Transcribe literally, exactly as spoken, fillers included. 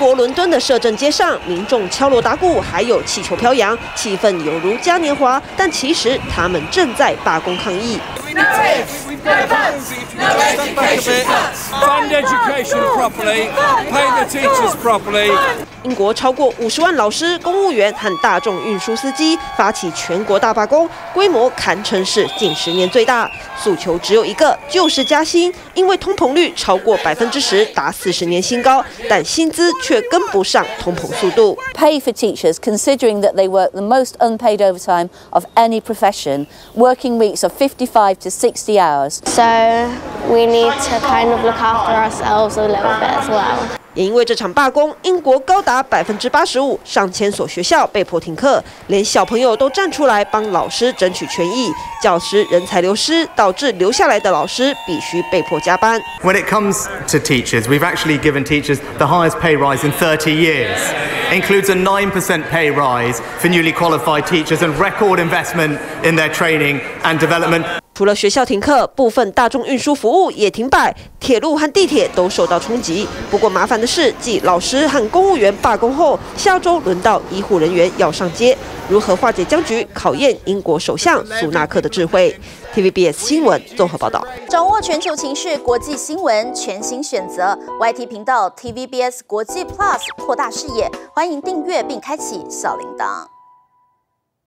国伦敦的摄政街上，民众敲锣打鼓，还有气球飘扬，气氛有如嘉年华。但其实他们正在罢工抗议。 Fund education properly, pay the teachers properly. 英国超过五十万老师、公务员和大众运输司机发起全国大罢工，规模堪称是近十年最大。诉求只有一个，就是加薪。因为通膨率超过百分之十，达四十年新高，但薪资却跟不上通膨速度。 Pay for teachers, considering that they work the most unpaid overtime of any profession, working weeks of fifty-five to sixty hours. So we need to kind of look after ourselves a little bit as well. 也因为这场罢工，英国高达百分之八十五，上千所学校被迫停课，连小朋友都站出来帮老师争取权益。教师人才流失，导致留下来的老师必须被迫加班。 When it comes to teachers, we've actually given teachers the highest pay rise in thirty years. Includes a nine percent pay rise for newly qualified teachers and record investment in their training and development. 除了学校停课，部分大众运输服务也停摆，铁路和地铁都受到冲击。不过麻烦的是，继老师和公务员罢工后，下周轮到医护人员要上街，如何化解僵局，考验英国首相苏纳克的智慧。T V B S 新闻综合报道。 掌握全球情势、国际新闻，全新选择 Y T 频道 T V B S 国际 Plus， 扩大视野。欢迎订阅并开启小铃铛。